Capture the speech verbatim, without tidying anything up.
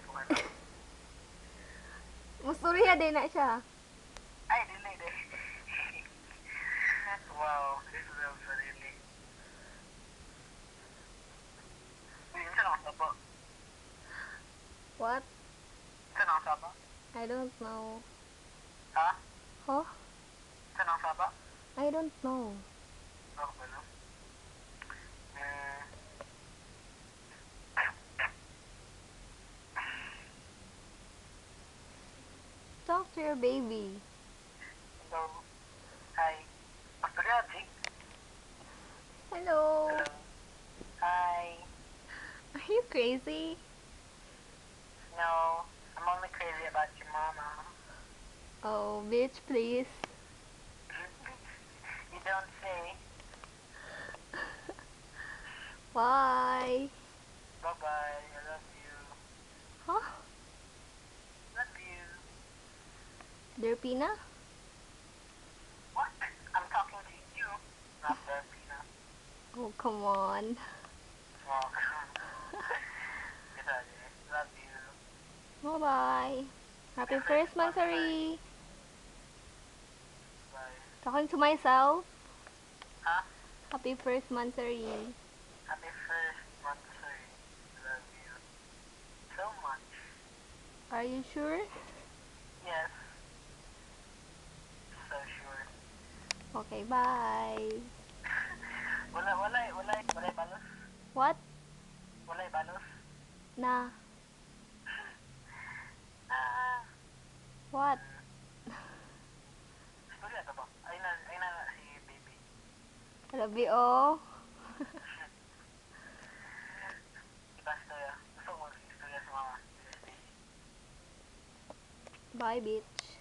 Okay na. Musturya din na siya. Ay, dili, dili. Wow, this is also really. Uy, yun siya nakasaba. What? Siya nakasaba? I don't know. Ha? Huh? Siya nakasaba? I don't know. Ako ba no? Hmm. Talk to your baby. Hello. Hi. Pastorya, Jig. Hello. Hello. Hi. Are you crazy? No, I'm only crazy about your mama. Oh, bitch, please. You don't say. Bye. Bye-bye. I love you. Huh? Love you. Derpina? What? I'm talking to you, not Delphina. Oh, come on. Oh, good idea. Love you. Bye-bye. Happy Happy first first monthsary. monthsary. Bye. Talking to myself. Huh? Happy first monthsary. Happy first monthsary. Love you so much. Are you sure? Yes. So sure. Okay, bye. Wala, wala, wala, wala balos. What? Wala balos. Na? Ah. What? Hmm. Storya to ba? Ay na, ay na si baby. Love you all. Iba storya. Gusto ko mag-istorya sa mama. This is Bye, bitch.